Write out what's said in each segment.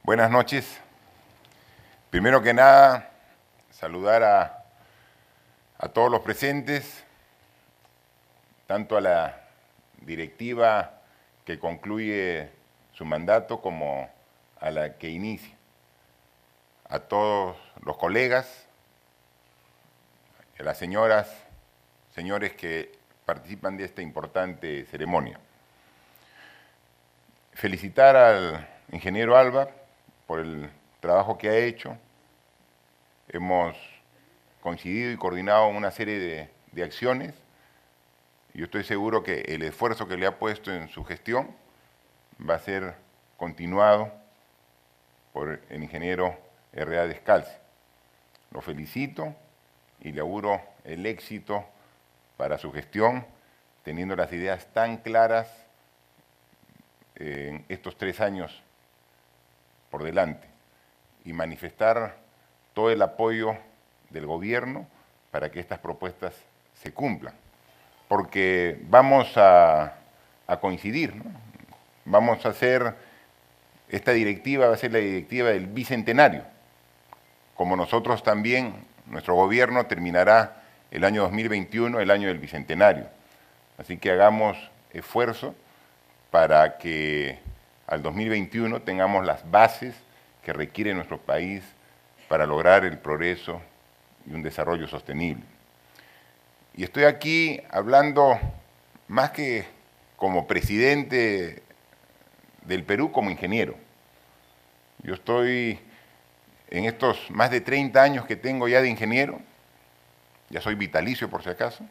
Buenas noches. Primero que nada, saludar a todos los presentes, tanto a la directiva que concluye su mandato como a la que inicia, a todos los colegas, a las señoras, señores que participan de esta importante ceremonia. Felicitar al ingeniero Alba por el trabajo que ha hecho. Hemos coincidido y coordinado una serie de acciones. Yo estoy seguro que el esfuerzo que le ha puesto en su gestión va a ser continuado por el ingeniero R.A. Descalzi. Lo felicito y le auguro el éxito para su gestión, teniendo las ideas tan claras en estos 3 años por delante y manifestar todo el apoyo del gobierno para que estas propuestas se cumplan. Porque vamos a coincidir, ¿no? Vamos a hacer, esta directiva va a ser la directiva del bicentenario. Como nosotros también, nuestro gobierno terminará el año 2021, el año del bicentenario. Así que hagamos esfuerzo para que al 2021 tengamos las bases que requiere nuestro país para lograr el progreso y un desarrollo sostenible. Y estoy aquí hablando más que como presidente del Perú, como ingeniero. Yo estoy en estos más de 30 años que tengo ya de ingeniero, ya soy vitalicio por si acaso,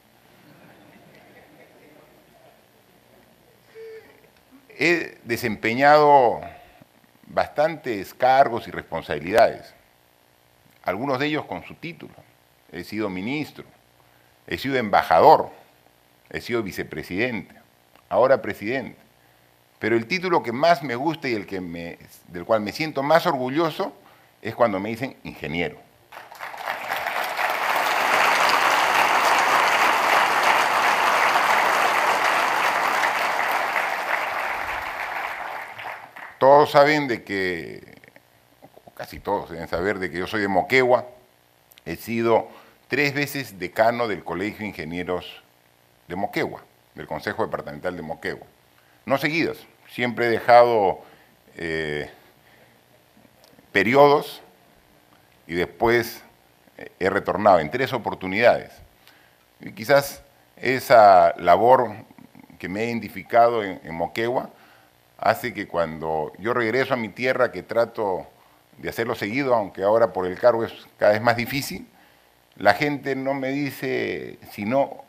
he desempeñado bastantes cargos y responsabilidades, algunos de ellos con su título. He sido ministro, he sido embajador, he sido vicepresidente, ahora presidente. Pero el título que más me gusta y del cual me siento más orgulloso es cuando me dicen ingeniero. Todos saben de que, casi todos deben saber de que yo soy de Moquegua. He sido 3 veces decano del Colegio de Ingenieros de Moquegua, del Consejo Departamental de Moquegua. No seguidas, siempre he dejado periodos y después he retornado en 3 oportunidades. Y quizás esa labor que me he identificado en Moquegua hace que cuando yo regreso a mi tierra, que trato de hacerlo seguido, aunque ahora por el cargo es cada vez más difícil, la gente no me dice sino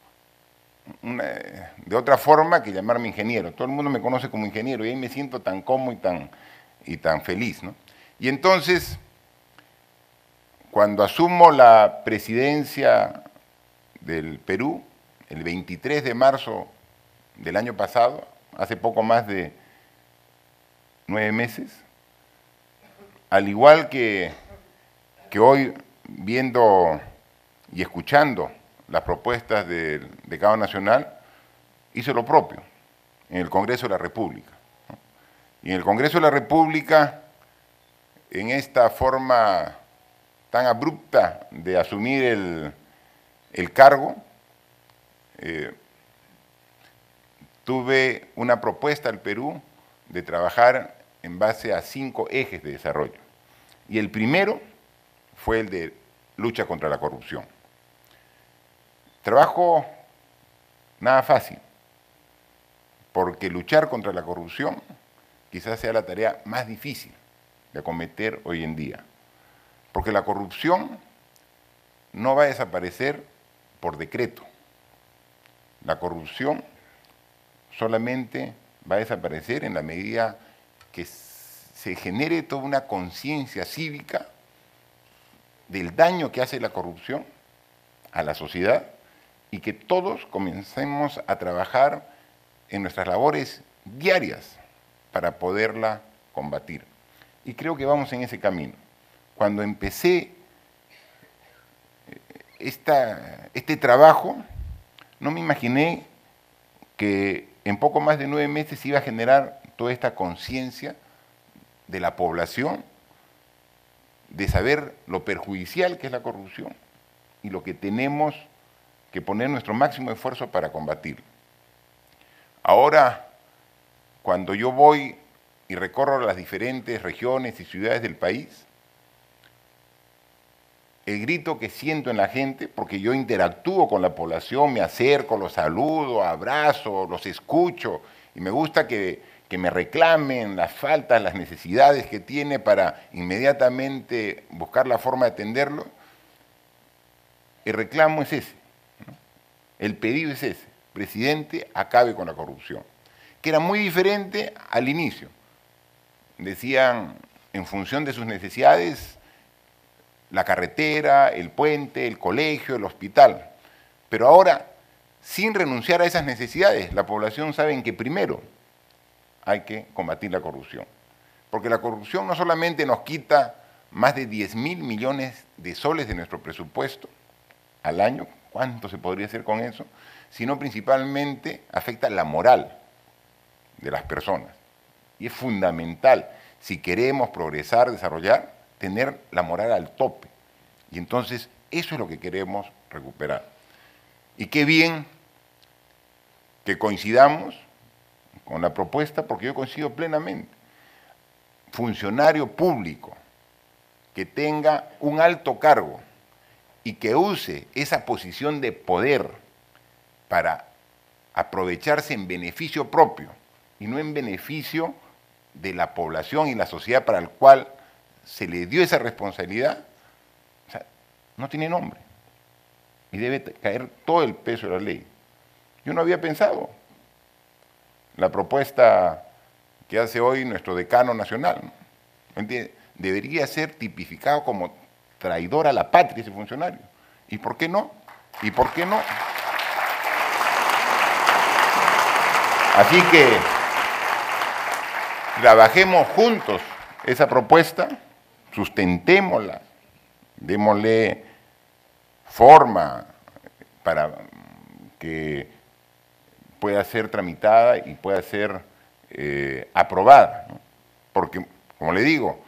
de otra forma que llamarme ingeniero. Todo el mundo me conoce como ingeniero y ahí me siento tan cómodo y tan feliz, ¿no? Y entonces, cuando asumo la presidencia del Perú, el 23 de marzo del año pasado, hace poco más de 9 meses, al igual que hoy, viendo y escuchando las propuestas del Decano Nacional, hice lo propio en el Congreso de la República. Y en el Congreso de la República, en esta forma tan abrupta de asumir el cargo, tuve una propuesta al Perú de trabajar en base a 5 ejes de desarrollo. Y el primero fue el de lucha contra la corrupción. Trabajo nada fácil, porque luchar contra la corrupción quizás sea la tarea más difícil de acometer hoy en día. Porque la corrupción no va a desaparecer por decreto. La corrupción solamente va a desaparecer en la medida que se genere toda una conciencia cívica del daño que hace la corrupción a la sociedad y que todos comencemos a trabajar en nuestras labores diarias para poderla combatir. Y creo que vamos en ese camino. Cuando empecé este trabajo, no me imaginé que en poco más de 9 meses iba a generar toda esta conciencia de la población de saber lo perjudicial que es la corrupción y lo que tenemos que poner nuestro máximo esfuerzo para combatirlo. Ahora, cuando yo voy y recorro las diferentes regiones y ciudades del país, el grito que siento en la gente, porque yo interactúo con la población, me acerco, los saludo, abrazo, los escucho, y me gusta que me reclamen las faltas, las necesidades que tiene para inmediatamente buscar la forma de atenderlo, el reclamo es ese, ¿no? El pedido es ese: presidente, acabe con la corrupción, que era muy diferente al inicio. Decían, en función de sus necesidades, la carretera, el puente, el colegio, el hospital. Pero ahora, sin renunciar a esas necesidades, la población sabe que primero hay que combatir la corrupción. Porque la corrupción no solamente nos quita más de 10.000 millones de soles de nuestro presupuesto al año, ¿cuánto se podría hacer con eso?, sino principalmente afecta la moral de las personas. Y es fundamental, si queremos progresar, desarrollar, tener la moral al tope. Y entonces eso es lo que queremos recuperar. Y qué bien que coincidamos con la propuesta, porque yo coincido plenamente. Funcionario público que tenga un alto cargo y que use esa posición de poder para aprovecharse en beneficio propio y no en beneficio de la población y la sociedad para el cual se le dio esa responsabilidad, o sea, no tiene nombre y debe caer todo el peso de la ley. Yo no había pensado la propuesta que hace hoy nuestro decano nacional, ¿no? Debería ser tipificado como traidor a la patria ese funcionario. ¿Y por qué no? ¿Y por qué no? Así que trabajemos juntos esa propuesta, sustentémosla, démosle forma para que pueda ser tramitada y pueda ser aprobada, ¿no? Porque, como le digo,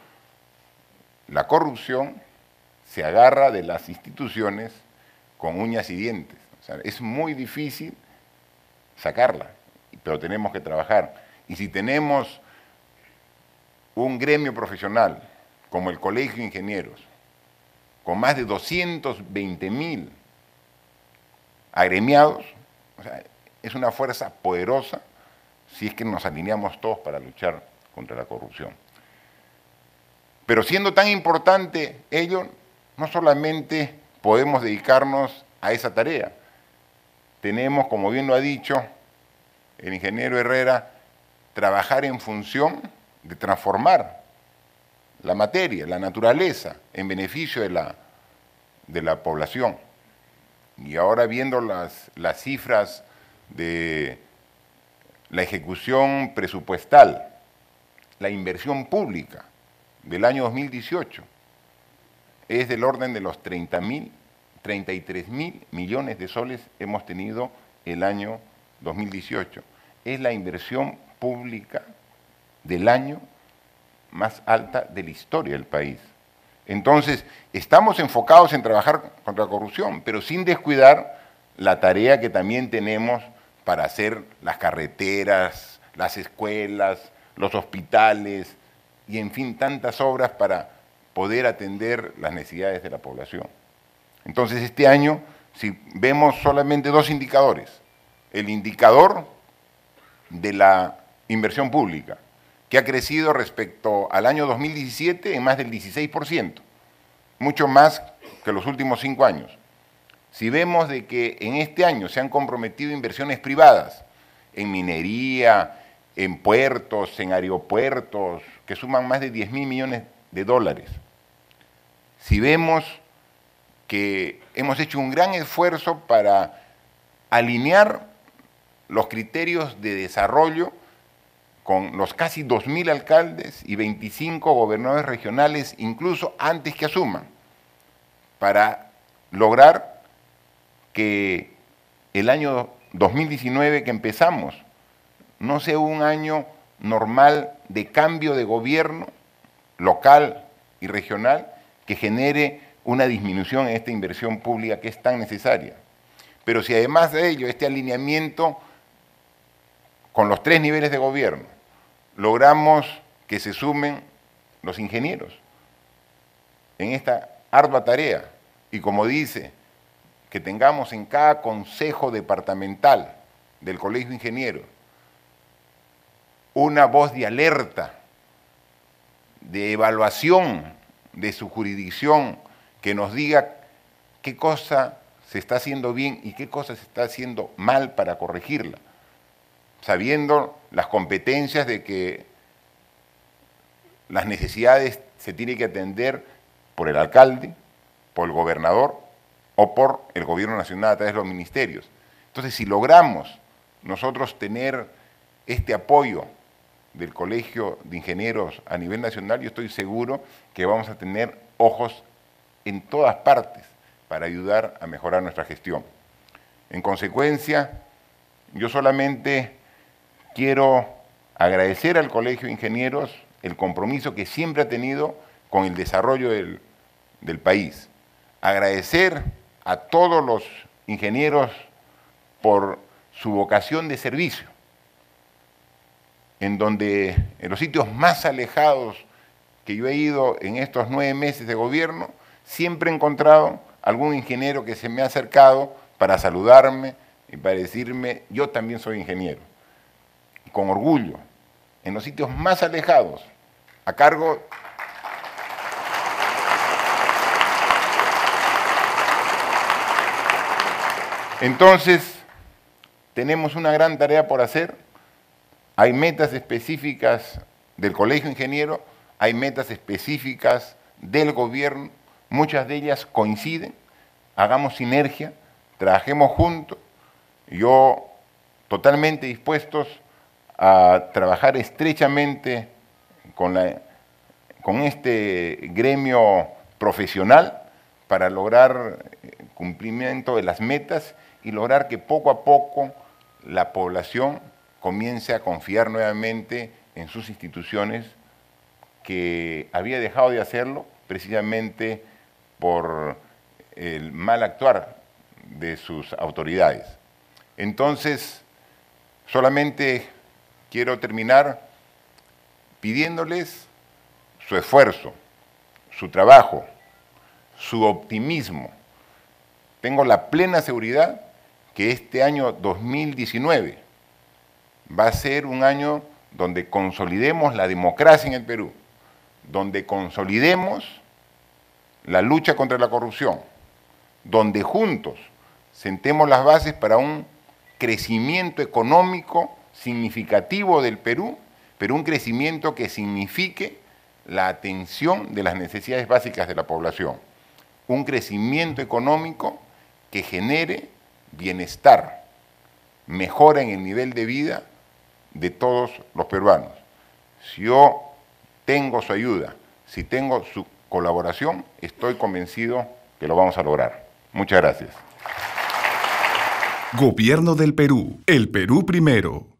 la corrupción se agarra de las instituciones con uñas y dientes. O sea, es muy difícil sacarla, pero tenemos que trabajar. Y si tenemos un gremio profesional como el Colegio de Ingenieros, con más de 220.000 agremiados, o sea, es una fuerza poderosa si es que nos alineamos todos para luchar contra la corrupción. Pero siendo tan importante ello, no solamente podemos dedicarnos a esa tarea. Tenemos, como bien lo ha dicho el ingeniero Herrera, trabajar en función de transformar la materia, la naturaleza, en beneficio de la población. Y ahora viendo las cifras de la ejecución presupuestal, la inversión pública del año 2018 es del orden de los 33.000 millones de soles hemos tenido el año 2018. Es la inversión pública del año más alta de la historia del país. Entonces, estamos enfocados en trabajar contra la corrupción, pero sin descuidar la tarea que también tenemos para hacer las carreteras, las escuelas, los hospitales y, en fin, tantas obras para poder atender las necesidades de la población. Entonces, este año, si vemos solamente dos indicadores, el indicador de la inversión pública, que ha crecido respecto al año 2017 en más del 16%, mucho más que los últimos 5 años. Si vemos de que en este año se han comprometido inversiones privadas en minería, en puertos, en aeropuertos, que suman más de 10.000 millones de dólares. Si vemos que hemos hecho un gran esfuerzo para alinear los criterios de desarrollo con los casi 2.000 alcaldes y 25 gobernadores regionales, incluso antes que asuman, para lograr que el año 2019 que empezamos no sea un año normal de cambio de gobierno local y regional que genere una disminución en esta inversión pública que es tan necesaria. Pero si además de ello, este alineamiento con los 3 niveles de gobierno, logramos que se sumen los ingenieros en esta ardua tarea, y como dice, que tengamos en cada consejo departamental del Colegio de Ingenieros una voz de alerta, de evaluación de su jurisdicción, que nos diga qué cosa se está haciendo bien y qué cosa se está haciendo mal para corregirla, sabiendo las competencias de que las necesidades se tienen que atender por el alcalde, por el gobernador o por el gobierno nacional a través de los ministerios. Entonces, si logramos nosotros tener este apoyo del Colegio de Ingenieros a nivel nacional, yo estoy seguro que vamos a tener ojos en todas partes para ayudar a mejorar nuestra gestión. En consecuencia, yo solamente quiero agradecer al Colegio de Ingenieros el compromiso que siempre ha tenido con el desarrollo del país. Agradecer a todos los ingenieros por su vocación de servicio, en donde en los sitios más alejados que yo he ido en estos 9 meses de gobierno, siempre he encontrado algún ingeniero que se me ha acercado para saludarme y para decirme, yo también soy ingeniero. Y con orgullo, en los sitios más alejados, a cargo Entonces, tenemos una gran tarea por hacer. Hay metas específicas del Colegio Ingeniero, hay metas específicas del gobierno, muchas de ellas coinciden. Hagamos sinergia, trabajemos juntos. Yo totalmente dispuestos a trabajar estrechamente con este gremio profesional para lograr cumplimiento de las metas y lograr que poco a poco la población comience a confiar nuevamente en sus instituciones, que había dejado de hacerlo precisamente por el mal actuar de sus autoridades. Entonces, solamente quiero terminar pidiéndoles su esfuerzo, su trabajo, su optimismo. Tengo la plena seguridad que este año 2019 va a ser un año donde consolidemos la democracia en el Perú, donde consolidemos la lucha contra la corrupción, donde juntos sentemos las bases para un crecimiento económico significativo del Perú, pero un crecimiento que signifique la atención de las necesidades básicas de la población, un crecimiento económico que genere bienestar, mejora en el nivel de vida de todos los peruanos. Si yo tengo su ayuda, si tengo su colaboración, estoy convencido que lo vamos a lograr. Muchas gracias. Gobierno del Perú. El Perú primero.